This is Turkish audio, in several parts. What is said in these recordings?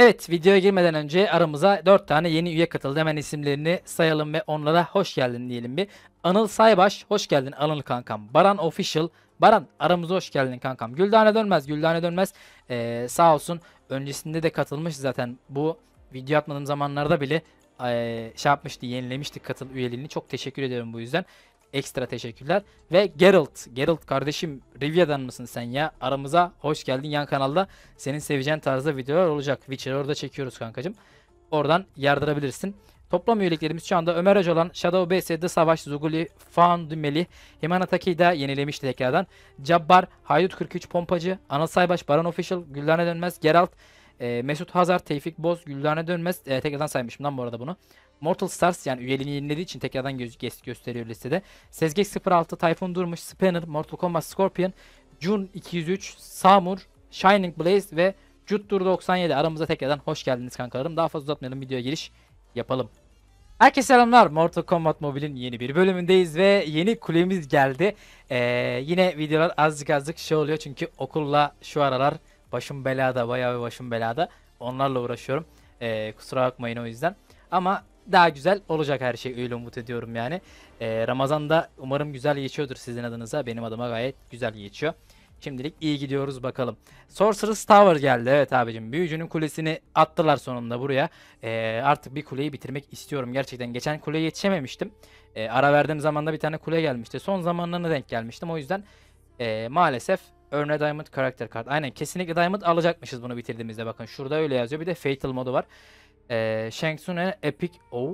Evet, videoya girmeden önce aramıza 4 tane yeni üye katıldı. Hemen isimlerini sayalım ve onlara hoş geldin diyelim bir. Anıl Saybaş, hoş geldin Anıl kankam. Baran Official, Baran aramıza hoş geldin kankam. Güldane Dönmez, Güldane Dönmez sağ olsun. Öncesinde de katılmış zaten, bu video atmadığım zamanlarda bile şey yapmıştı, yenilemiştik katıl üyeliğini. Çok teşekkür ediyorum bu yüzden. Ekstra teşekkürler. Ve Geralt kardeşim, Rivia'dan mısın sen ya? Aramıza hoş geldin. Yan kanalda senin seveceğin tarzda videolar olacak. Witcher'ı orada çekiyoruz kankacım. Oradan yardırabilirsin. Toplam üyeliklerimiz şu anda Ömer Öcalan, Shadow BS, The Savaş, Zuguli, Foundumeli, Himana Taki'yi da yenilemişti tekrardan. Cabbar, Haydut 43, Pompacı, Anıl Saybaş, Baran Official, Güldane Dönmez, Geralt, Mesut Hazar, Tevfik Boz, Güldane Dönmez. Tekrardan saymışım lan bu arada bunu. Mortal Stars, yani üyeliğini yenilediği için tekrardan gösteriyor listede. Sezgek 06, Tayfun Durmuş, Spanner, Mortal Kombat Scorpion, Jun 203, Samur, Shining Blaze ve Juttur 97. Aramıza tekrardan hoş geldiniz kankalarım. Daha fazla uzatmayalım, videoya giriş yapalım. Herkese selamlar. Mortal Kombat Mobile'in yeni bir bölümündeyiz ve yeni kulemiz geldi. Yine videolar azıcık şey oluyor çünkü okulla şu aralar başım belada, bayağı bir başım belada. Onlarla uğraşıyorum. Kusura bakmayın o yüzden. Ama daha güzel olacak her şey, öyle umut ediyorum yani. Ramazan'da umarım güzel geçiyordur sizin adınıza. Benim adıma gayet güzel geçiyor. Şimdilik iyi gidiyoruz bakalım. Sorcerer's Tower geldi. Evet abicim, büyücünün kulesini attılar sonunda buraya. Artık bir kuleyi bitirmek istiyorum gerçekten. Geçen kuleye yetişememiştim. Ara verdiğim zamanda bir tane kule gelmişti. Son zamanlarına denk gelmiştim. O yüzden maalesef Earn Diamond karakter kart. Aynen, kesinlikle Diamond alacakmışız bunu bitirdiğimizde. Bakın şurada öyle yazıyor. Bir de Fatal modu var. Shang Tsung'e Epic.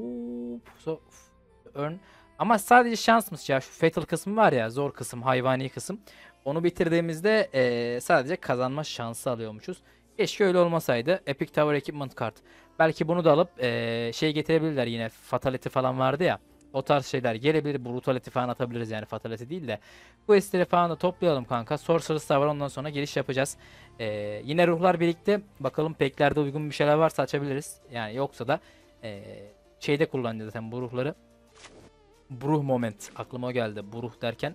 Earn. Ama sadece şansmış ya. Şu Fatal kısmı var ya, zor kısım, hayvani kısım. Onu bitirdiğimizde sadece kazanma şansı alıyormuşuz. Keşke öyle olmasaydı. Epic Tower Equipment Card. Belki bunu da alıp şey getirebilirler yine. Fatality falan vardı ya. O tarz şeyler gelebilir. Brutality falan atabiliriz yani, Fatality değil de. Bu esleri falan da toplayalım kanka. Sorcerer's Tower, ondan sonra giriş yapacağız. Yine ruhlar birlikte. Bakalım peklerde uygun bir şeyler varsa açabiliriz. Yani yoksa da şeyde kullanacağız zaten bu ruhları. Bruh moment. Aklıma o geldi. Bruh derken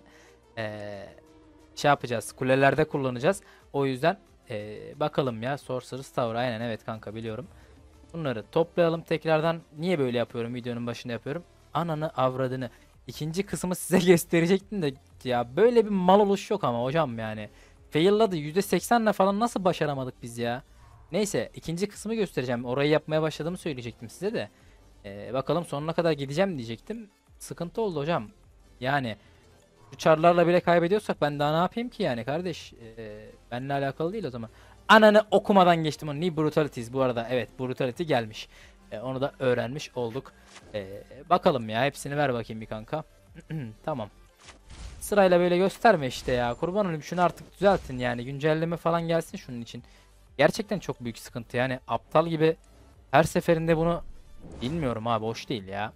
şey yapacağız. Kulelerde kullanacağız. O yüzden bakalım ya. Sorcerer's Tower. Aynen, evet kanka, biliyorum. Bunları toplayalım tekrardan. Niye böyle yapıyorum? Videonun başında yapıyorum. Ananı avradını. İkinci kısmı size gösterecektim de ya, böyle bir mal oluş yok ama hocam yani. Failladı. %80'le falan nasıl başaramadık biz ya? Neyse, ikinci kısmı göstereceğim. Orayı yapmaya başladığımı söyleyecektim size de. Bakalım sonuna kadar gideceğim diyecektim. Sıkıntı oldu hocam. Yani bu çarlarla bile kaybediyorsak ben daha ne yapayım ki yani kardeş? Benimle alakalı değil o zaman. Ananı okumadan geçtim onu. Ni Brutalities bu arada. Evet, Brutality gelmiş. Onu da öğrenmiş olduk. Bakalım ya, hepsini ver bakayım bir kanka. Tamam. Sırayla böyle gösterme işte ya. Kurban olayım, şunu artık düzeltin yani. Güncelleme falan gelsin şunun için. Gerçekten çok büyük sıkıntı yani. Aptal gibi her seferinde bunu, bilmiyorum abi, hoş değil ya.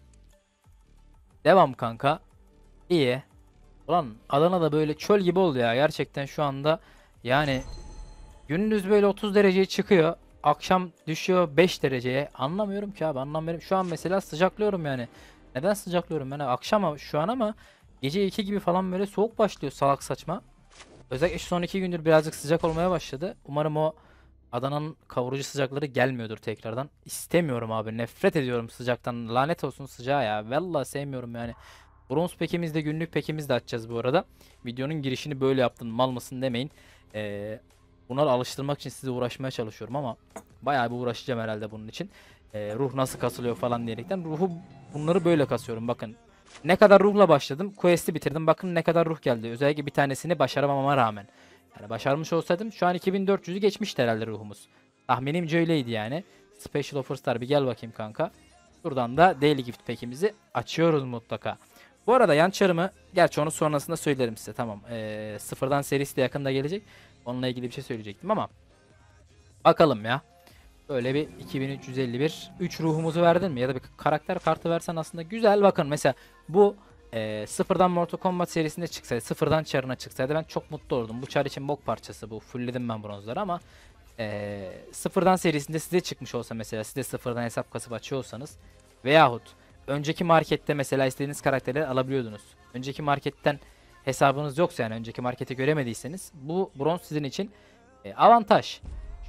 Devam kanka. İyi. Ulan Adana'da böyle çöl gibi oldu ya gerçekten şu anda. Yani gündüz böyle 30 dereceye çıkıyor. Akşam düşüyor 5 dereceye. Anlamıyorum ki abi, anlamıyorum. Şu an mesela sıcaklıyorum yani. Neden sıcaklıyorum ben? Akşam şu an ama gece 2 gibi falan böyle soğuk başlıyor, salak saçma. Özellikle şu son 2 gündür birazcık sıcak olmaya başladı. Umarım o Adana'nın kavurucu sıcakları gelmiyordur tekrardan. İstemiyorum abi. Nefret ediyorum sıcaktan. Lanet olsun sıcağa ya. Vallahi sevmiyorum yani. Bronz pekimiz de, günlük pekimiz de açacağız bu arada. Videonun girişini böyle yaptın, mal mısın demeyin. Bunları alıştırmak için size uğraşmaya çalışıyorum ama bayağı bir uğraşacağım herhalde bunun için. Ruh nasıl kasılıyor falan diyerekten. Bunları böyle kasıyorum bakın. Ne kadar ruhla başladım. Quest'i bitirdim. Bakın ne kadar ruh geldi. Özellikle bir tanesini başaramamama rağmen. Yani başarmış olsaydım şu an 2400'ü geçmişti herhalde ruhumuz. Tahminimce öyleydi yani. Special Offer Star, bir gel bakayım kanka. Buradan da Daily Gift Pack'imizi açıyoruz mutlaka. Bu arada yan çarımı, gerçi onu sonrasında söylerim size, tamam. Sıfırdan serisi de yakında gelecek. Onunla ilgili bir şey söyleyecektim ama bakalım ya. Böyle bir 2351 3 ruhumuzu verdin mi? Ya da bir karakter kartı versen aslında güzel. Bakın mesela bu sıfırdan Mortal Kombat serisinde çıksaydı, sıfırdan çarına çıksaydı ben çok mutlu olurdum. Bu çar için bok parçası bu. Fullledim ben bronzları ama sıfırdan serisinde size çıkmış olsa, mesela siz de sıfırdan hesap kasıp açıyorsanız veyahut önceki markette mesela istediğiniz karakterleri alabiliyordunuz. Önceki marketten hesabınız yoksa, yani önceki marketi göremediyseniz, bu bronz sizin için avantaj.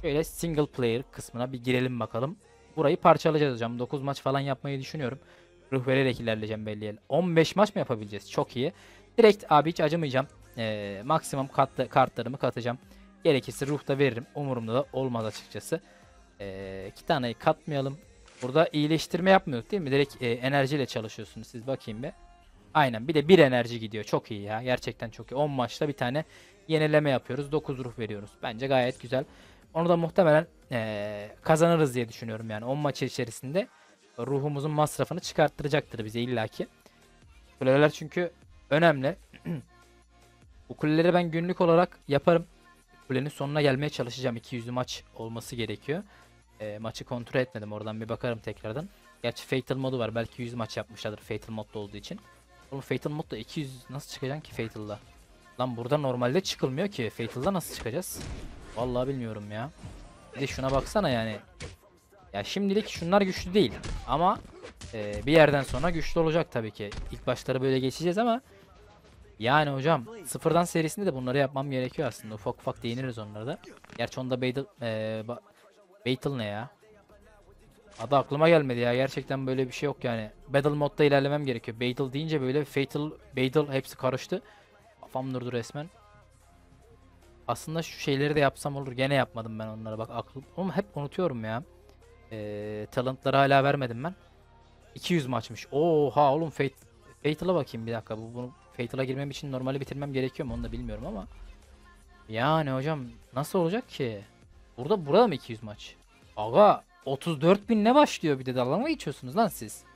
Şöyle single player kısmına bir girelim bakalım. Burayı parçalayacağız hocam. 9 maç falan yapmayı düşünüyorum. Ruh vererek ilerleyeceğim belli el. 15 maç mı yapabileceğiz? Çok iyi. Direkt abi hiç acımayacağım. Maksimum kartlarımı katacağım. Gerekirse ruh da veririm. Umurumda da olmaz açıkçası. 2 taneyi katmayalım. Burada iyileştirme yapmıyorduk değil mi? Direkt enerjiyle çalışıyorsunuz siz, bakayım be. Aynen, bir de bir enerji gidiyor. Çok iyi ya. Gerçekten çok iyi. 10 maçta bir tane yenileme yapıyoruz. 9 ruh veriyoruz. Bence gayet güzel. Onu da muhtemelen kazanırız diye düşünüyorum yani. 10 maç içerisinde ruhumuzun masrafını çıkarttıracaktır bize illaki. Kuleler çünkü önemli. Bu kuleleri ben günlük olarak yaparım. Kulenin sonuna gelmeye çalışacağım. 200'lü maç olması gerekiyor. Maçı kontrol etmedim. Oradan bir bakarım tekrardan. Gerçi Fatal modu var. Belki 100 maç yapmışlardır Fatal modda olduğu için. Oğlum Fatal modda 200 nasıl çıkacaksın ki Fatal'da? Lan burada normalde çıkılmıyor ki. Fatal'da nasıl çıkacağız? Vallahi bilmiyorum ya. Bir de şuna baksana yani. Ya şimdilik şunlar güçlü değil. Ama bir yerden sonra güçlü olacak tabii ki. İlk başları böyle geçeceğiz ama yani hocam sıfırdan serisinde de bunları yapmam gerekiyor aslında. Ufak ufak değiniriz onlara da. Gerçi onda Battle ne ya? Adı aklıma gelmedi ya. Gerçekten böyle bir şey yok yani. Battle modda ilerlemem gerekiyor. Battle deyince böyle Fatal, Battle hepsi karıştı. Kafam durdu resmen. Aslında şu şeyleri de yapsam olur. Gene yapmadım ben onlara. Bak aklım. Oğlum hep unutuyorum ya. Talentları hala vermedim ben. 200 maçmış. Oha oğlum Fatal'a bakayım bir dakika. Bunu Fatal'a girmem için normali bitirmem gerekiyor mu onu da bilmiyorum ama. Yani hocam nasıl olacak ki? Burada mı 200 maç? Aga 34.000 ne başlıyor, bir de dalga mı geçiyorsunuz lan siz?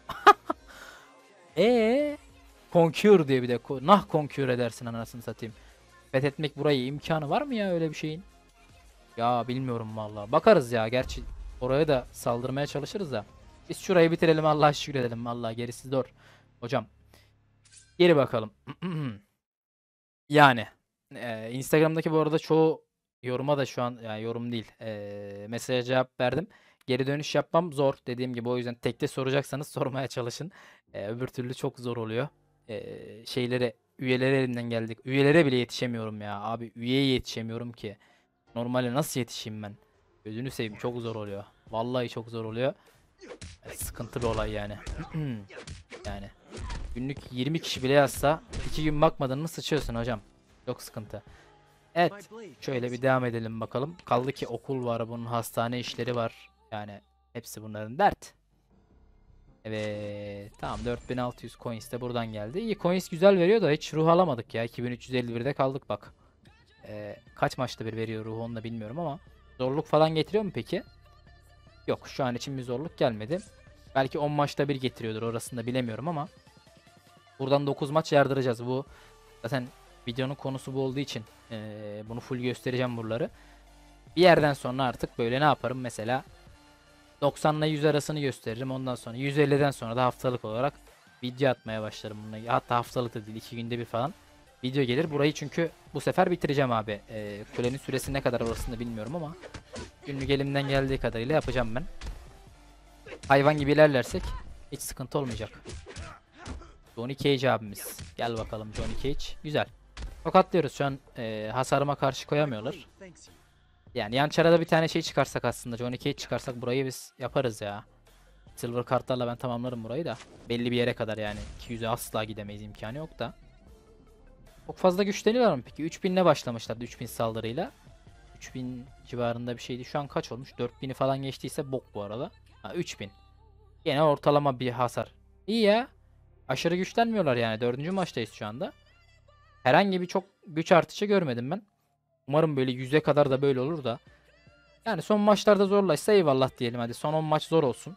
Conquer diye bir de nah conquer edersin anasını satayım. Fethetmek burayı imkanı var mı ya öyle bir şeyin? Ya bilmiyorum vallahi. Bakarız ya, gerçi oraya da saldırmaya çalışırız da. Biz şurayı bitirelim, Allah'a şükür edelim, vallahi gerisi zor. Hocam geri bakalım. Yani Instagram'daki bu arada çoğu yoruma da şu an, yani yorum değil, mesaja cevap verdim. Geri dönüş yapmam zor dediğim gibi, o yüzden tekte soracaksanız sormaya çalışın. Öbür türlü çok zor oluyor. Üyelere elimden geldik. Üyelere bile yetişemiyorum ya. Abi üyeye yetişemiyorum ki. Normalde nasıl yetişeyim ben? Gözünü seveyim, çok zor oluyor. Vallahi çok zor oluyor. Sıkıntı bir olay yani. Yani günlük 20 kişi bile yazsa 2 gün bakmadın mı sıçıyorsun hocam. Çok sıkıntı. Evet. Şöyle bir devam edelim bakalım. Kaldı ki okul var, bunun hastane işleri var. Yani hepsi bunların dert. Evet. Tamam, 4600 coins de buradan geldi. İyi, coins güzel veriyor da hiç ruh alamadık ya. 2351'de kaldık bak. Kaç maçta bir veriyor ruhu onu da bilmiyorum ama. Zorluk falan getiriyor mu peki? Yok, şu an için bir zorluk gelmedi. Belki 10 maçta bir getiriyordur, orasını da bilemiyorum ama. Buradan 9 maç yardıracağız. Bu zaten videonun konusu bu olduğu için bunu full göstereceğim buraları. Bir yerden sonra artık böyle ne yaparım mesela 90 ile 100 arasını gösteririm. Ondan sonra 150'den sonra da haftalık olarak video atmaya başlarım bununla. Hatta haftalık da değil, 2 günde bir falan video gelir. Burayı çünkü bu sefer bitireceğim abi. Kulenin süresi ne kadar orasını bilmiyorum ama günlük elimden geldiği kadarıyla yapacağım ben. Hayvan gibi ilerlersek hiç sıkıntı olmayacak. Johnny Cage abimiz. Gel bakalım Johnny Cage. Güzel. Tokatlıyoruz şu an, hasarıma karşı koyamıyorlar. Yani yan çarada bir tane şey çıkarsak, aslında Johnny Cage çıkarsak burayı biz yaparız ya. Silver kartlarla ben tamamlarım burayı da. Belli bir yere kadar yani. 200'e asla gidemeyiz, imkanı yok da. Çok fazla güçleniyorlar mı peki? 3000'le başlamışlardı, 3000 saldırıyla. 3000 civarında bir şeydi. Şu an kaç olmuş? 4000'i falan geçtiyse bok bu arada. Ha, 3000. Yine ortalama bir hasar. İyi ya. Aşırı güçlenmiyorlar yani. 4. maçtayız şu anda. Herhangi bir çok güç artışı görmedim ben. Umarım böyle 100'e kadar da böyle olur da. Yani son maçlarda zorlaşsa eyvallah diyelim hadi. Son 10 maç zor olsun.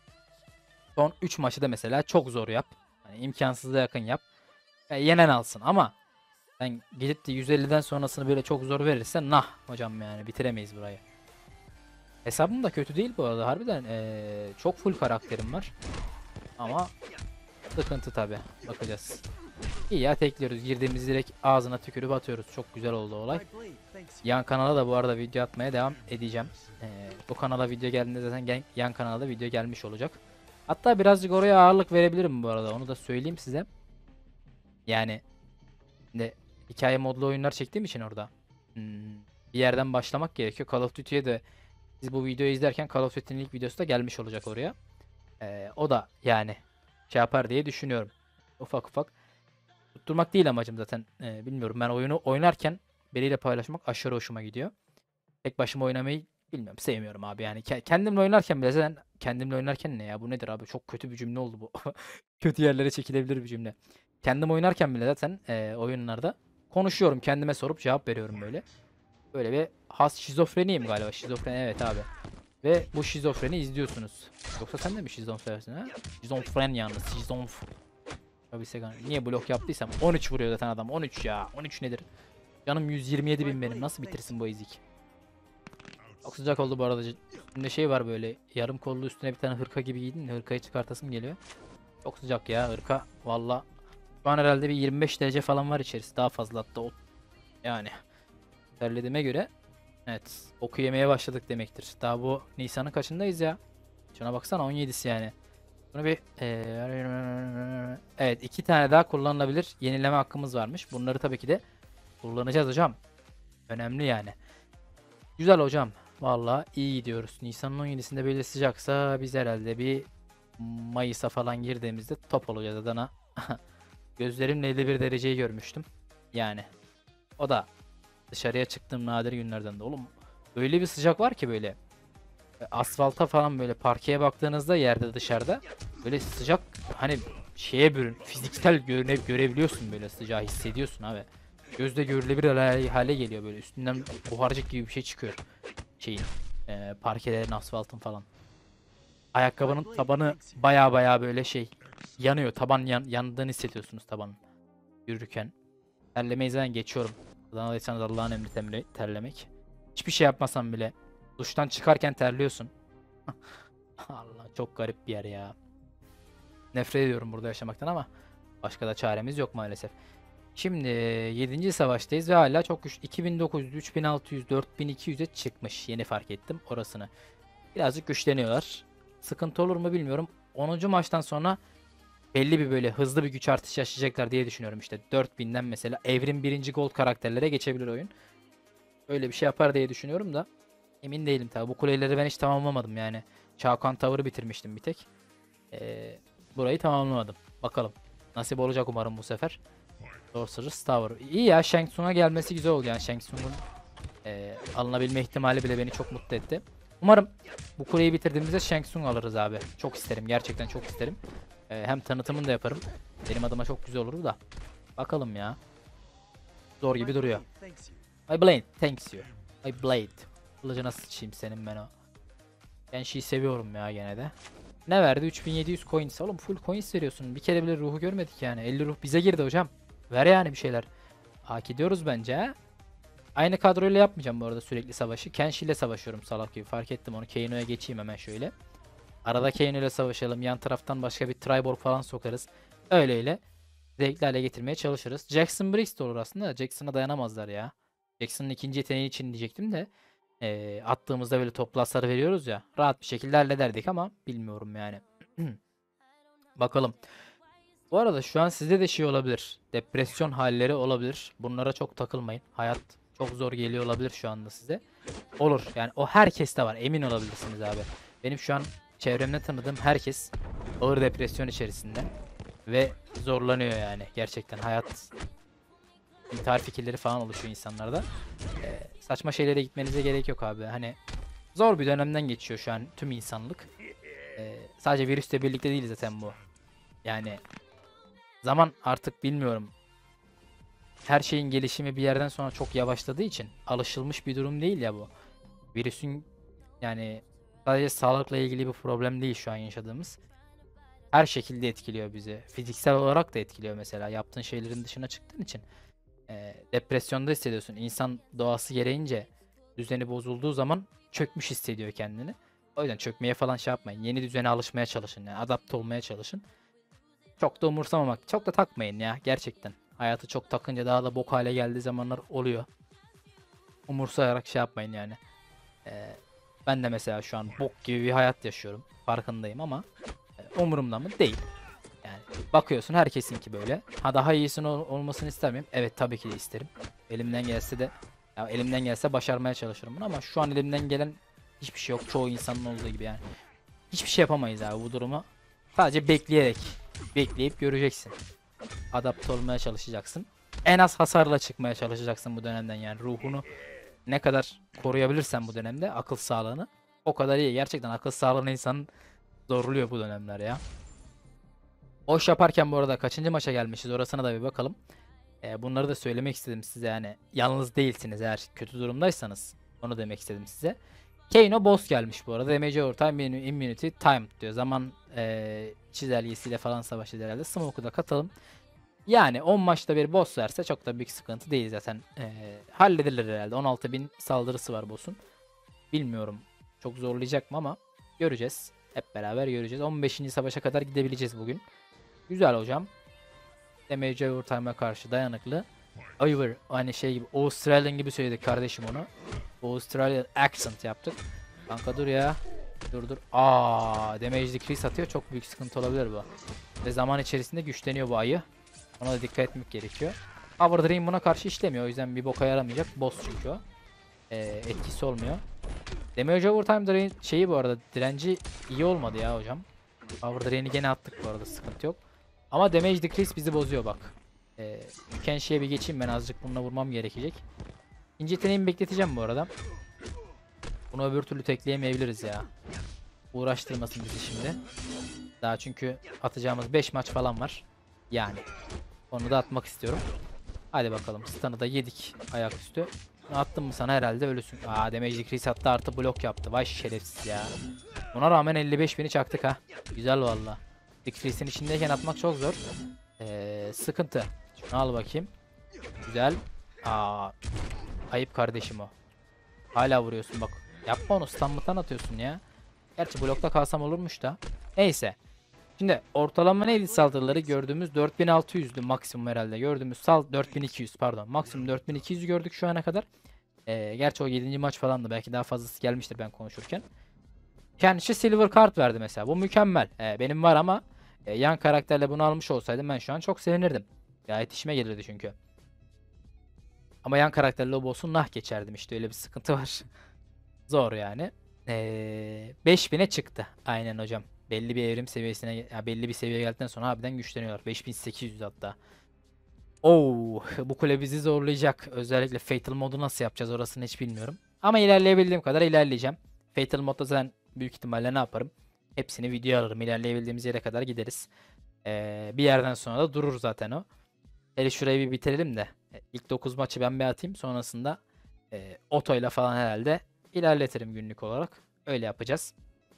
Son 3 maçı da mesela çok zor yap. Yani imkansıza yakın yap. Yenen alsın ama ben gidip de 150'den sonrasını böyle çok zor verirse nah hocam, yani bitiremeyiz burayı. Hesabım da kötü değil bu arada harbiden. Çok full karakterim var. Ama sıkıntı tabi. Bakacağız. İyi ya, tekliyoruz. Girdiğimiz direkt ağzına tükürüp atıyoruz. Çok güzel oldu olay. Yan kanala da bu arada video atmaya devam edeceğim. Bu kanala video geldiğinde zaten yan kanalda video gelmiş olacak. Hatta birazcık oraya ağırlık verebilirim bu arada. Onu da söyleyeyim size. Yani de hikaye modlu oyunlar çektiğim için orada. bir yerden başlamak gerekiyor. Call of Duty'ye de siz bu videoyu izlerken Call of Duty'nin ilk videosu da gelmiş olacak oraya. O da yani şey yapar diye düşünüyorum. Ufak ufak. Tutturmak değil amacım zaten. Bilmiyorum, ben oyunu oynarken biriyle paylaşmak aşırı hoşuma gidiyor. Tek başıma oynamayı bilmiyorum, sevmiyorum abi yani. Kendimle oynarken bile zaten, kendimle oynarken ne ya, bu nedir abi, çok kötü bir cümle oldu bu. Kötü yerlere çekilebilir bir cümle. Kendim oynarken bile zaten oyunlarda konuşuyorum, kendime sorup cevap veriyorum böyle. Böyle bir has şizofreniyim galiba. Şizofreni, evet abi. Ve bu şizofreni izliyorsunuz. Yoksa sen de mi şizofrensin ha? Şizofren yalnız. Tabii Segan. Niye blok yaptıysam 13 vuruyor zaten adam. 13 ya. 13 nedir? Canım 127 bin benim. Nasıl bitirsin bu ezik? Çok sıcak oldu bu arada. Üstünde şey var böyle. Yarım kollu üstüne bir tane hırka gibi giydin de hırkayı çıkartasım geliyor. Çok sıcak ya hırka. Valla. Şu an herhalde bir 25 derece falan var içerisi. Daha fazla hatta. Yani. Terlediğime göre. Evet. Oku yemeye başladık demektir. Daha bu Nisan'ın kaçındayız ya? Şuna baksana, 17'si yani. Bunu bir evet, 2 tane daha kullanılabilir yenileme hakkımız varmış. Bunları tabii ki de kullanacağız hocam. Önemli yani. Güzel hocam. Vallahi iyi gidiyoruz. Nisan'ın 17'sinde böyle sıcaksa biz herhalde bir Mayıs'a falan girdiğimizde top olacağız Adana. Gözlerimle 51 dereceyi görmüştüm. Yani o da dışarıya çıktığım nadir günlerden de. Oğlum öyle bir sıcak var ki böyle. Asfalta falan böyle parkeye baktığınızda yerde dışarıda böyle sıcak, hani şeye bürün, fiziksel görebiliyorsun, böyle sıcağı hissediyorsun abi. Gözde görülebilir hale geliyor, böyle üstünden buharcık gibi bir şey çıkıyor şeyin, parkelerin, asfaltın falan. Ayakkabının tabanı baya baya böyle şey yanıyor, taban yandığını hissediyorsunuz tabanın yürürken. Terlemeyi zaten geçiyorum. Adana'daysanız Allah'ın emri terlemek. Hiçbir şey yapmasam bile duştan çıkarken terliyorsun. Allah, çok garip bir yer ya. Nefret ediyorum burada yaşamaktan ama başka da çaremiz yok maalesef. Şimdi 7. savaştayız ve hala çok güçlü. 2900, 3600, 4200'e çıkmış. Yeni fark ettim orasını. Birazcık güçleniyorlar. Sıkıntı olur mu bilmiyorum. 10. maçtan sonra belli bir böyle hızlı bir güç artışı yaşayacaklar diye düşünüyorum işte. 4000'den mesela Evrim 1. Gold karakterlere geçebilir oyun. Öyle bir şey yapar diye düşünüyorum da emin değilim tabi. Bu kuleleri ben hiç tamamlamadım yani. Çağkan Tower'ı bitirmiştim bir tek. Burayı tamamlamadım. Bakalım. Nasip olacak umarım bu sefer. Sorcerer's Tower. İyi ya, Shang Tsung'a gelmesi güzel oldu yani. Shang Tsung'un alınabilme ihtimali bile beni çok mutlu etti. Umarım bu kuleyi bitirdiğimizde Shang Tsung alırız abi. Çok isterim. Gerçekten çok isterim. Hem tanıtımını da yaparım. Benim adıma çok güzel olur da. Bakalım ya. Zor gibi duruyor. My blade thanks you. My blade. Kılıcına sıçayım senin ben o. Ben şeyi seviyorum ya gene de. Ne verdi? 3700 coins. Oğlum full coins veriyorsun. Bir kere bile ruhu görmedik yani. 50 ruh bize girdi hocam. Ver yani bir şeyler. Hak ediyoruz bence ha. Aynı kadroyla yapmayacağım bu arada sürekli savaşı. Kenshi ile savaşıyorum salak gibi. Fark ettim onu. Kano'ya geçeyim hemen şöyle. Arada Kano ile savaşalım. Yan taraftan başka bir Triborg falan sokarız. Öyle zevkli hale getirmeye çalışırız. Jackson Briggs de olur aslında. Jackson'a dayanamazlar ya. Jackson'ın ikinci yeteneği için diyecektim de. Attığımızda böyle toplu hasar veriyoruz ya. Rahat bir şekilde hallederdik ama bilmiyorum yani. Bakalım. Bu arada şu an sizde de şey olabilir. Depresyon halleri olabilir. Bunlara çok takılmayın. Hayat çok zor geliyor olabilir şu anda size. Olur. Yani o herkeste var. Emin olabilirsiniz abi. Benim şu an çevremde tanıdığım herkes ağır depresyon içerisinde. Ve zorlanıyor yani. Gerçekten hayat, intihar fikirleri falan oluşuyor insanlarda. Saçma şeylere gitmenize gerek yok abi. Hani zor bir dönemden geçiyor şu an tüm insanlık. Sadece virüsle birlikte değil zaten bu. Yani zaman artık bilmiyorum. Her şeyin gelişimi bir yerden sonra çok yavaşladığı için alışılmış bir durum değil ya bu. Virüsün yani sadece sağlıkla ilgili bir problem değil şu an yaşadığımız. Her şekilde etkiliyor bizi. Fiziksel olarak da etkiliyor mesela. Yaptığın şeylerin dışına çıktığın için. Depresyonda hissediyorsun. İnsan doğası gereğince düzeni bozulduğu zaman çökmüş hissediyor kendini. O yüzden çökmeye falan şey yapmayın. Yeni düzene alışmaya çalışın. Yani adapte olmaya çalışın. Çok da umursamamak, çok da takmayın ya gerçekten. Hayatı çok takınca daha da bok hale geldiği zamanlar oluyor. Umursayarak şey yapmayın yani. Ben de mesela şu an bok gibi bir hayat yaşıyorum. Farkındayım ama umurumda mı? Değil. Yani bakıyorsun herkesinki böyle. Ha, daha iyisinin olmasını ister miyim? Evet, tabii ki de isterim. Elimden gelse de Ya elimden gelse başarmaya çalışırım bunu ama şu an elimden gelen hiçbir şey yok. Çoğu insanın olduğu gibi yani. Hiçbir şey yapamayız abi bu durumu. Sadece bekleyip göreceksin. Adapte olmaya çalışacaksın. En az hasarla çıkmaya çalışacaksın bu dönemden yani. Ruhunu ne kadar koruyabilirsen bu dönemde, akıl sağlığını, o kadar iyi. Gerçekten akıl sağlığını insanın zorluyor bu dönemler ya. Boş yaparken bu arada kaçıncı maça gelmişiz orasına da bir bakalım. Bunları da söylemek istedim size yani. Yalnız değilsiniz eğer kötü durumdaysanız. Onu demek istedim size. Kano boss gelmiş bu arada. Damage over time, immunity time diyor. Zaman çizelgesiyle falan savaşacağız herhalde. Smoke'u da katalım. Yani 10 maçta bir boss verse çok da büyük sıkıntı değil zaten. Halledilir herhalde. 16.000 saldırısı var boss'un. Bilmiyorum çok zorlayacak mı ama göreceğiz. Hep beraber göreceğiz. 15. savaşa kadar gidebileceğiz bugün. Güzel hocam. Damage overtime'a karşı dayanıklı. Ivor aynı şey gibi Australian gibi söyledik kardeşim onu. Australian accent yaptık. Kanka dur ya. Dur. Damage decrease atıyor. Çok büyük sıkıntı olabilir bu. Ve zaman içerisinde güçleniyor bu ayı. Ona da dikkat etmek gerekiyor. Power Drain buna karşı işlemiyor. O yüzden bir boka yaramayacak. Boss çünkü o. Etkisi olmuyor. Damage overtime drain şeyi bu arada direnci iyi olmadı ya hocam. Power Drain'i gene attık bu arada, sıkıntı yok. Ama damage decrease bizi bozuyor bak. Kenşi'ye bir geçeyim, ben azıcık bununla vurmam gerekecek. İkinci yeteneğimi bekleteceğim bu arada. Bunu öbür türlü tekleyemeyebiliriz ya. Uğraştırmasın bizi şimdi. Daha çünkü atacağımız 5 maç falan var. Yani. Onu da atmak istiyorum. Hadi bakalım. Stun'ı da yedik ayaküstü. Attım mı sana herhalde ölüsün. Damage decrease attı, artı blok yaptı. Vay şerefsiz ya. Buna rağmen 55.000'i çaktık ha. Güzel valla. Decrease'in içindeyken atmak çok zor. Sıkıntı. Şunu al bakayım. Güzel. Ayıp kardeşim o. Hala vuruyorsun bak. Yapma onu, stun'lıktan atıyorsun ya. Gerçi blokta kalsam olurmuş da. Neyse. Şimdi ortalama neydi saldırıları gördüğümüz 4600'dü maksimum herhalde. Gördüğümüz 4200 pardon. Maksimum 4200 gördük şu ana kadar. Gerçi o 7. maç falandı. Belki daha fazlası gelmiştir ben konuşurken. Kendisi silver card verdi mesela. Bu mükemmel. Benim var ama yan karakterle bunu almış olsaydım ben şu an çok sevinirdim. Gayet işime gelirdi çünkü. Ama yan karakterle o boss'u nah geçerdim, işte öyle bir sıkıntı var. Zor yani. 5000'e çıktı. Aynen hocam. Belli bir evrim seviyesine, ya belli bir seviyeye geldikten sonra harbiden güçleniyorlar. 5800 hatta. Bu kule bizi zorlayacak. Özellikle Fatal modu nasıl yapacağız orasını hiç bilmiyorum. Ama ilerleyebildiğim kadar ilerleyeceğim. Fatal modda zaten büyük ihtimalle ne yaparım? Hepsini videoya alırım. İlerleyebildiğimiz yere kadar gideriz. Bir yerden sonra da durur zaten o. Hele şurayı bir bitirelim de. İlk 9 maçı ben bir atayım. Sonrasında otoyla falan herhalde ilerletirim günlük olarak. Öyle yapacağız.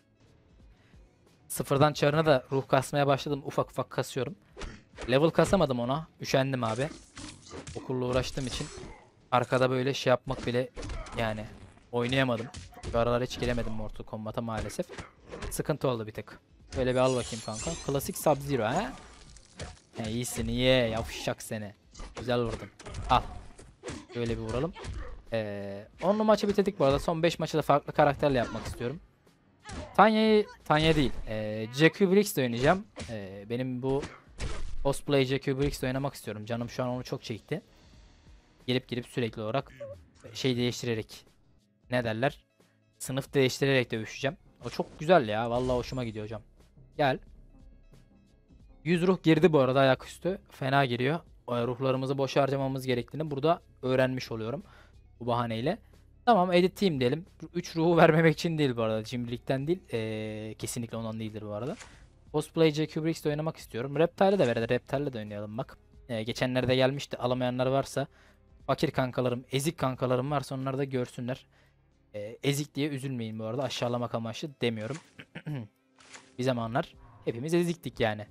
Sıfırdan çarına da ruh kasmaya başladım. Ufak ufak kasıyorum. Level kasamadım ona. Üşendim abi. Okulla uğraştığım için arkada böyle şey yapmak bile yani oynayamadım. Şu aralar hiç giremedim Mortal Kombat'a maalesef. Sıkıntı oldu bir tık. Böyle bir al bakayım kanka. Klasik Sub-Zero ha. İyisin iyi. Yavşak seni. Güzel vurdun. Al. Böyle bir vuralım. 10'lu maçı bitirdik bu arada. Son 5 maçı da farklı karakterle yapmak istiyorum. Tanya değil. Jackie Briggs'le oynayacağım. Benim bu cosplay Jackie Briggs'le oynamak istiyorum. Canım şu an onu çok çekti. Girip sürekli olarak şey değiştirerek, ne derler? Sınıf değiştirerek dövüşeceğim. O çok güzel ya. Vallahi hoşuma gidiyor hocam. Gel. 100 ruh girdi bu arada ayaküstü. Fena giriyor. Ruhlarımızı boş harcamamız gerektiğini burada öğrenmiş oluyorum. Bu bahaneyle. Tamam, edit team diyelim. 3 ruhu vermemek için değil bu arada. Cimrilikten değil. Kesinlikle ondan değildir bu arada. Cosplay Jackie Briggs'de oynamak istiyorum. Reptile'e de verelim. Reptile'le de oynayalım bak. Geçenlerde gelmişti. Alamayanlar varsa, fakir kankalarım, ezik kankalarım varsa onlar da görsünler. Ezik diye üzülmeyin bu arada. Aşağılamak amaçlı demiyorum. Bir zamanlar hepimiz eziktik yani.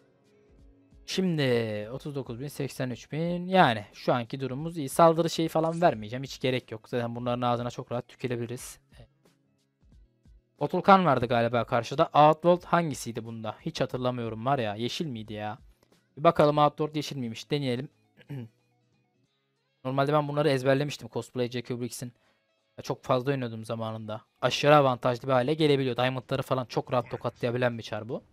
Şimdi 39.000, 83.000, yani şu anki durumumuz iyi. Saldırı şeyi falan vermeyeceğim. Hiç gerek yok. Zaten bunların ağzına çok rahat tükürebiliriz. Otulkan vardı galiba karşıda. Outworld hangisiydi bunda? Hiç hatırlamıyorum var ya. Yeşil miydi ya? Bir bakalım, Outworld yeşil miymiş? Deneyelim. Normalde ben bunları ezberlemiştim. Cosplay Jackie Briggs'in. Çok fazla oynuyordum zamanında. Aşırı avantajlı bir hale gelebiliyor. Diamond'ları falan çok rahat tokatlayabilen bir çar bu.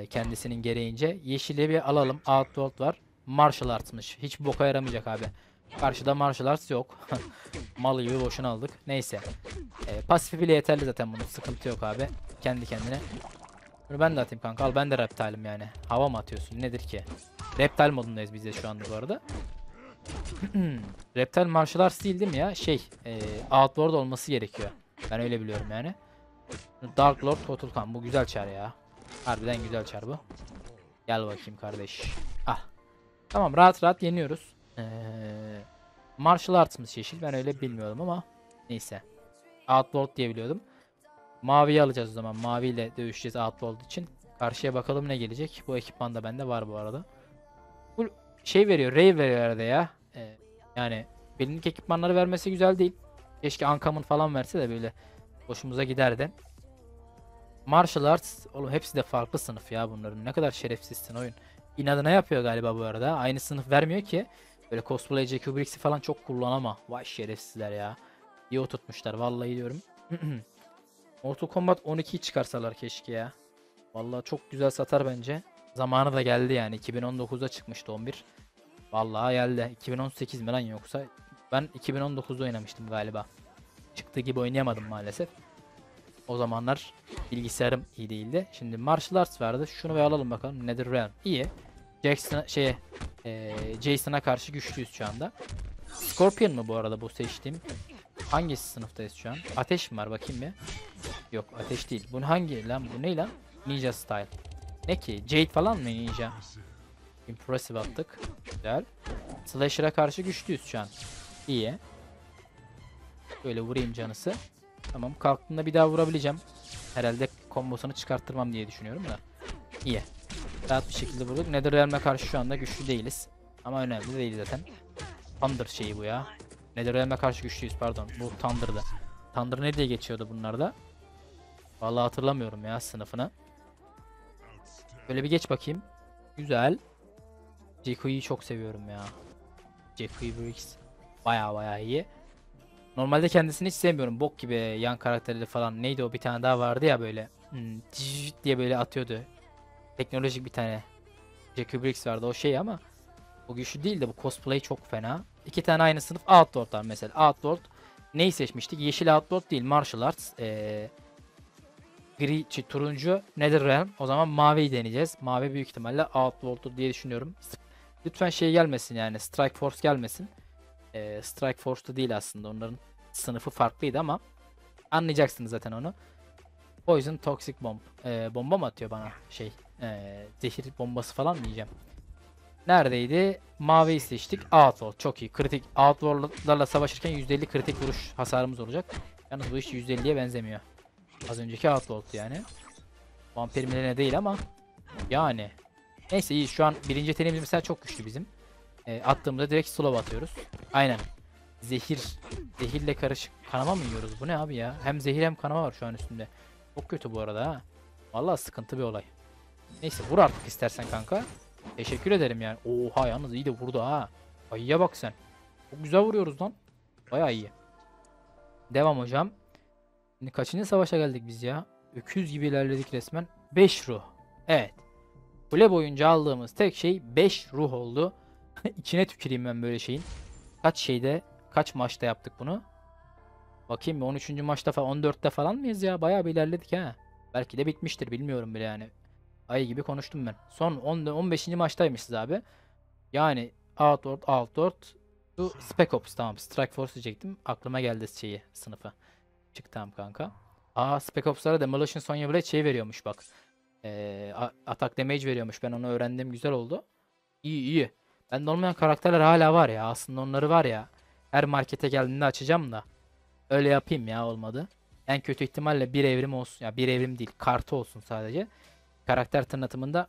Kendisinin gereğince. Yeşili bir alalım. Outworld var. Martial Arts'mış. Hiç boka yaramayacak abi. Karşıda martial arts yok. Mal gibi boşuna aldık. Neyse. Pasifi bile yeterli zaten bunun. Sıkıntı yok abi. Kendi kendine. Bunu ben de atayım kanka. Al ben de reptile'ım yani. Hava mı atıyorsun? Nedir ki? Reptile modundayız biz de şu anda bu arada. Reptile martial arts değil mi ya? Outlord olması gerekiyor. Ben öyle biliyorum yani. Dark Lord Total Kan. Bu güzel çar ya. Harbiden güzel çar bu. Gel bakayım kardeş. Ah. Tamam, rahat rahat yeniyoruz. Martial Arts'ımız yeşil. Ben öyle bilmiyordum ama neyse. Outlord diye biliyordum. Maviyi alacağız o zaman. Maviyle dövüşeceğiz Outlord için. Karşıya bakalım ne gelecek. Bu ekipman da bende var bu arada. Bu şey veriyor. Ray veriyor arada ya. Yani bilinlik ekipmanları vermesi güzel değil. Keşke Uncommon falan verse de böyle hoşumuza giderdi. Martial Arts. Oğlum hepsi de farklı sınıf ya bunların. Ne kadar şerefsizsin oyun. İnadına yapıyor galiba bu arada. Aynı sınıf vermiyor ki. Böyle cosplay J-Cubrix'i falan çok kullanama. Vay şerefsizler ya. İyi oturtmuşlar vallahi diyorum. Mortal Kombat 12'yi çıkarsalar keşke ya. Vallahi çok güzel satar bence. Zamanı da geldi yani. 2019'da çıkmıştı 11. Vallahi geldi. 2018 mi lan yoksa? Ben 2019'da oynamıştım galiba. Çıktığı gibi oynayamadım maalesef. O zamanlar bilgisayarım iyi değildi. Şimdi Martial Arts vardı. Şunu bir alalım bakalım. Netherrealm. İyi. Jason'a karşı güçlüyüz şu anda. Scorpion mu bu arada bu seçtiğim? Hangisi sınıftayız şu an? Ateş mi var bakayım bir. Yok ateş değil. Bu hangi lan? Bu ne lan? Ninja style. Ne ki? Jade falan mı ninja? Impressive attık. Güzel. Slasher'a karşı güçlüyüz şu an. İyi. Böyle vurayım canısı. Tamam, kalktığında bir daha vurabileceğim. Herhalde kombosunu çıkarttırmam diye düşünüyorum da. İyi. Rahat bir şekilde vurduk. Netherrealm'e karşı şu anda güçlü değiliz. Ama önemli değil zaten. Thunder şeyi bu ya. Netherrealm'e karşı güçlüyüz pardon. Bu Thunder'da. Thunder ne diye geçiyordu bunlarda? Vallahi hatırlamıyorum ya sınıfını. Böyle bir geç bakayım. Güzel. Jeku'yu çok seviyorum ya. Jeku Briggs. Baya iyi. Normalde kendisini hiç sevmiyorum. Bok gibi yan karakterleri falan. Neydi o, bir tane daha vardı ya böyle. Diye böyle atıyordu. Teknolojik bir tane. Jeku Briggs vardı o şey ama. O güçlü değil de bu cosplay çok fena. İki tane aynı sınıf Outlord var mesela. Outlord neyi seçmiştik? Yeşil Outlord değil. Martial Arts. Turuncu Netherrealm. O zaman maviyi deneyeceğiz. Mavi büyük ihtimalle Outlord'dur diye düşünüyorum. Lütfen şey gelmesin yani. Strike Force gelmesin. Strike Force'da değil aslında. Onların sınıfı farklıydı ama anlayacaksınız zaten onu. Poison Toxic Bomb. Bomba mı atıyor bana? Zehir bombası falan mı diyeceğim? Neredeydi? Maviyi seçtik. Outlord. Çok iyi. Kritik. Outlord'larla savaşırken %50 kritik vuruş hasarımız olacak. Yalnız bu iş %50'ye benzemiyor. Az önceki Outlord yani. Vampir milene değil ama yani. Neyse iyi. Şu an birinci yeteneğimiz mesela çok güçlü bizim. Attığımızda direkt slow atıyoruz. Aynen. Zehirle karışık kanama mı yiyoruz? Bu ne abi ya? Hem zehir hem kanama var şu an üstünde. Çok kötü bu arada ha. Vallahi sıkıntı bir olay. Neyse vur artık istersen kanka. Teşekkür ederim yani. Oha yalnız iyi de vurdu ha. Ayıya bak sen. Çok güzel vuruyoruz lan. Bayağı iyi. Devam hocam. Şimdi kaçıncı savaşa geldik biz ya? Öküz gibi ilerledik resmen. 5 ruh. Evet. Kule boyunca aldığımız tek şey 5 ruh oldu. İçine tüküreyim ben böyle şeyin. Kaç maçta yaptık bunu? Bakayım 13. maçta falan 14'te falan mıyız ya? Bayağı bir ilerledik ha. Belki de bitmiştir bilmiyorum bile yani. Ay gibi konuştum ben. Son 15. maçtaymışız abi. Yani Outlord bu Spec Ops, tamam. Strike Force diyecektim. Aklıma geldi sınıfı. Çık tamam kanka. Spec Ops'lara Demolition Sonya Blade veriyormuş bak. Attack damage veriyormuş. Ben onu öğrendim, güzel oldu. İyi. Bende olmayan karakterler hala var ya. Aslında onları var ya. Her markete geldiğinde açacağım da. Öyle yapayım ya, olmadı. En kötü ihtimalle bir evrim olsun. Ya bir evrim değil. Kartı olsun sadece. Karakter tanıtımında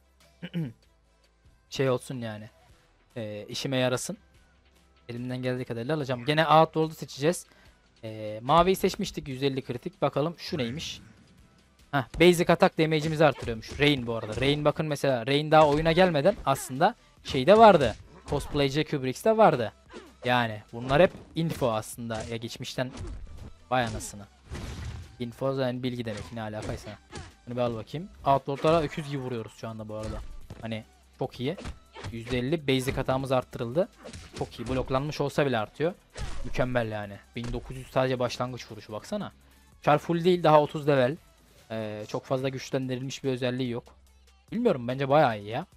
olsun yani. İşime yarasın. Elimden geldiği kadarıyla alacağım. Gene Outlord'u seçeceğiz. Maviyi seçmiştik. 150 kritik. Bakalım şu neymiş. Basic attack damage'imizi artırıyormuş. Rain bu arada. Rain bakın mesela. Rain daha oyuna gelmeden aslında şeyde vardı. Cosplayci Kubrick'te vardı. Yani bunlar hep info aslında. Ya geçmişten vay anasını. Info yani bilgi demek, ne alakaysa. Bunu bir al bakayım. Outlord'lara öküz gibi vuruyoruz şu anda bu arada. Hani çok iyi. %50 basic hatamız arttırıldı. Çok iyi. Bloklanmış olsa bile artıyor. Mükemmel yani. 1900 sadece başlangıç vuruşu baksana. Char full değil, daha 30 level. Çok fazla güçlendirilmiş bir özelliği yok. Bilmiyorum, bence bayağı iyi ya.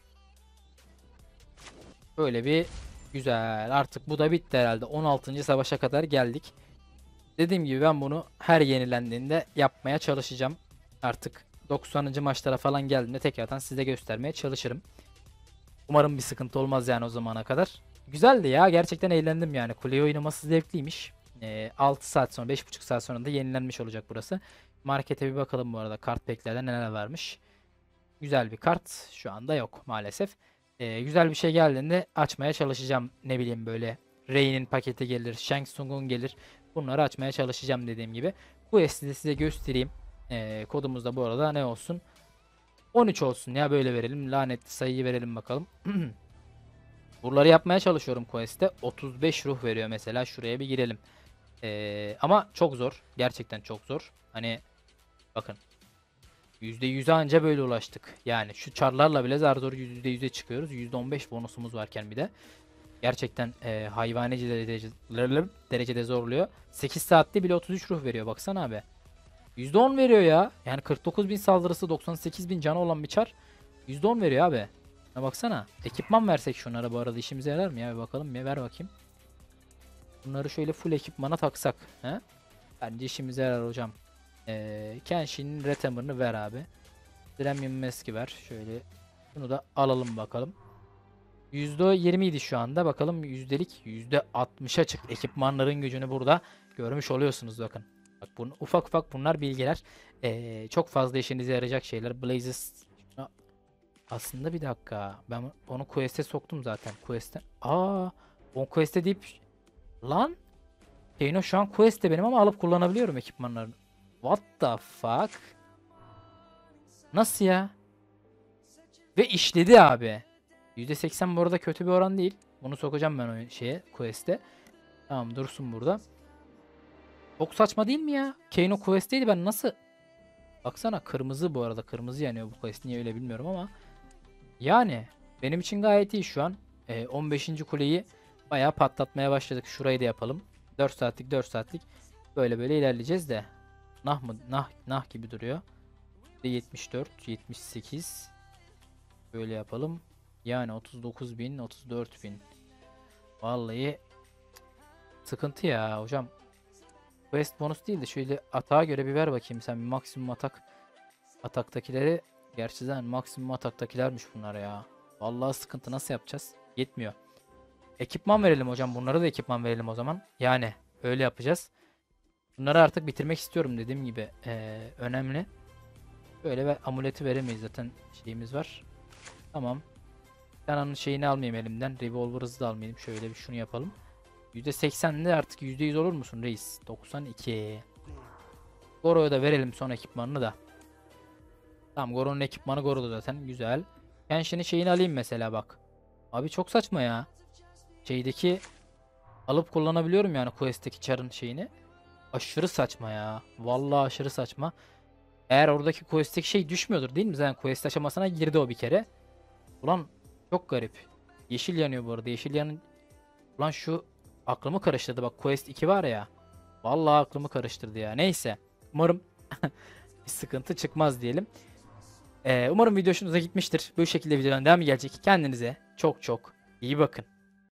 Böyle bir güzel. Artık bu da bitti herhalde. 16. savaşa kadar geldik. Dediğim gibi ben bunu her yenilendiğinde yapmaya çalışacağım. Artık 90. maçlara falan geldiğimde tekrardan size göstermeye çalışırım. Umarım bir sıkıntı olmaz yani o zamana kadar. Güzeldi ya, gerçekten eğlendim yani. Kuleyi oynaması zevkliymiş. 6 saat sonra, 5,5 saat sonra da yenilenmiş olacak burası. Markete bir bakalım bu arada, kart packlerde neler varmış. Güzel bir kart şu anda yok maalesef. Güzel bir şey geldiğinde açmaya çalışacağım. Ne bileyim, böyle Rey'nin paketi gelir, Shang Tsung'un gelir. Bunları açmaya çalışacağım dediğim gibi. Bu de size göstereyim. Kodumuz da bu arada ne olsun? 13 olsun ya, böyle verelim. Lanetli sayıyı verelim bakalım. Buraları yapmaya çalışıyorum quest'te. 35 ruh veriyor mesela. Şuraya bir girelim. Ama çok zor. Gerçekten çok zor. Hani bakın. %100'e anca böyle ulaştık. Yani şu çarlarla bile zar zor %100'e çıkıyoruz. %15 bonusumuz varken bir de. Gerçekten hayvani derecede zorluyor. 8 saatte bile 33 ruh veriyor. Baksana abi. %10 veriyor ya. Yani 49.000 saldırısı, 98.000 canı olan bir çar. %10 veriyor abi. Şuna baksana. Ekipman versek şunlara bu arada işimize yarar mı ya? Bir bakalım ya, ver bakayım. Bunları şöyle full ekipmana taksak. He? Bence işimize yarar hocam. Kenshin'in Retamer'ını ver abi. Premium Mask'i ver. Şöyle bunu da alalım bakalım. %20 idi şu anda. Bakalım yüzdelik %60'a çık. Ekipmanların gücünü burada görmüş oluyorsunuz bakın. Bak bunu, ufak ufak bunlar bilgiler. Çok fazla işinize yarayacak şeyler. Blazes aslında bir dakika. Ben onu quest'e soktum zaten. Quest'e. On quest'e deyip lan Kano şu an quest'te benim ama alıp kullanabiliyorum ekipmanlarını. What the fuck? Nasıl ya? Ve işledi abi. %80 bu arada kötü bir oran değil. Bunu sokacağım ben o şeye, quest'e. Tamam, dursun burada. Çok saçma değil mi ya? Kano quest'teydi, ben nasıl? Baksana, kırmızı bu arada. Kırmızı yanıyor bu quest. Niye öyle bilmiyorum ama. Yani benim için gayet iyi şu an. 15. kuleyi bayağı patlatmaya başladık. Şurayı da yapalım. 4 saatlik 4 saatlik. Böyle böyle ilerleyeceğiz de. Nah mı? Nah gibi duruyor. 74, 78. Böyle yapalım. Yani 39.000, 34.000. Vallahi sıkıntı ya hocam. Quest bonus değil de şöyle atağa göre bir ver bakayım sen, bir maksimum atak. Ataktakileri gerçi zaten maksimum ataktakilermiş bunlar ya. Vallahi sıkıntı, nasıl yapacağız? Yetmiyor. Ekipman verelim hocam. Bunlara da ekipman verelim o zaman. Yani öyle yapacağız. Bunları artık bitirmek istiyorum dediğim gibi. Önemli. Böyle ve amuleti veremeyiz zaten, şeyimiz var. Tamam. Ben onun şeyini almayayım elimden. Revolver hızı da almayayım. Şöyle bir şunu yapalım. %80'de artık %100 olur musun reis? 92. Goro'ya da verelim son ekipmanını da. Tamam, Goro'nun ekipmanı Goro'da zaten. Güzel. Kenshin'in şeyini alayım mesela bak. Abi çok saçma ya. Şeydeki alıp kullanabiliyorum yani quest'teki char'ın şeyini. Aşırı saçma ya. Vallahi aşırı saçma. Eğer oradaki quest'teki şey düşmüyordur değil mi? Zaten quest aşamasına girdi o bir kere. Ulan çok garip. Yeşil yanıyor bu arada. Yeşil yanın... Ulan şu aklımı karıştırdı. Bak quest 2 var ya. Vallahi aklımı karıştırdı ya. Neyse. Umarım bir sıkıntı çıkmaz diyelim. Umarım video hoşunuza gitmiştir. Bu şekilde videoların devamı gelecek. Kendinize çok çok iyi bakın.